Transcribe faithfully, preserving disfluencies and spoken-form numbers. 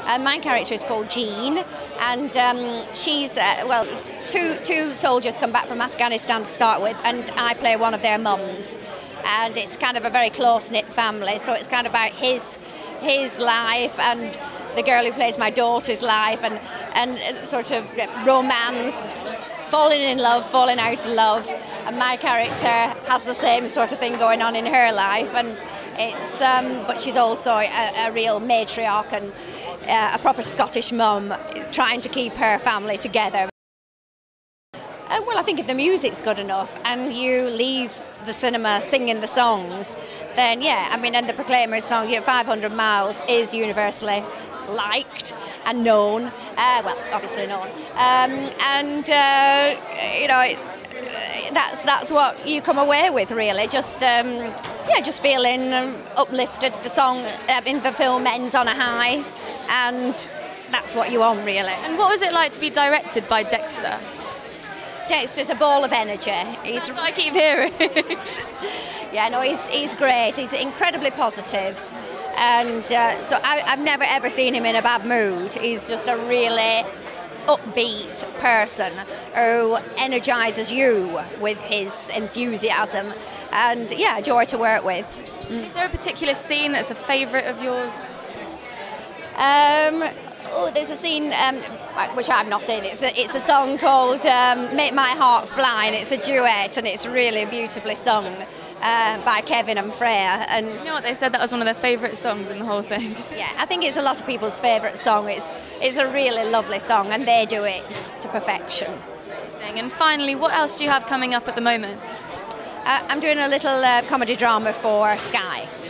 Uh, my character is called Jean, and um, she's, uh, well, two, two soldiers come back from Afghanistan to start with, and I play one of their mums. And it's kind of a very close-knit family, so it's kind of about his, his life and the girl who plays my daughter's life, and, and sort of romance, falling in love, falling out of love. And my character has the same sort of thing going on in her life, and it's, um, but she's also a, a real matriarch and uh, a proper Scottish mum, trying to keep her family together. Uh, well, I think if the music's good enough and you leave the cinema singing the songs, then yeah, I mean, and the Proclaimers song, yeah, five hundred miles is universally liked and known, uh, well, obviously known, um, and uh, you know, that's that's what you come away with, really. Just um, yeah, just feeling um, uplifted. The song uh, in the film ends on a high, and that's what you want, really. And what was it like to be directed by Dexter? Dexter's a ball of energy. He's, That's what I keep hearing. yeah, no, he's he's great. He's incredibly positive, and uh, so I, I've never ever seen him in a bad mood. He's just a really upbeat person who energises you with his enthusiasm, and yeah, joy to work with. Mm. Is there a particular scene that's a favourite of yours? Um, oh, there's a scene um, which I'm not in. It's a, it's a song called um, Make My Heart Fly, and it's a duet, and it's really beautifully sung uh, by Kevin and Freya. And you know what, they said that was one of their favourite songs in the whole thing. Yeah, I think it's a lot of people's favourite song. It's, it's a really lovely song, and they do it to perfection. Amazing. And finally, what else do you have coming up at the moment? Uh, I'm doing a little uh, comedy drama for Sky.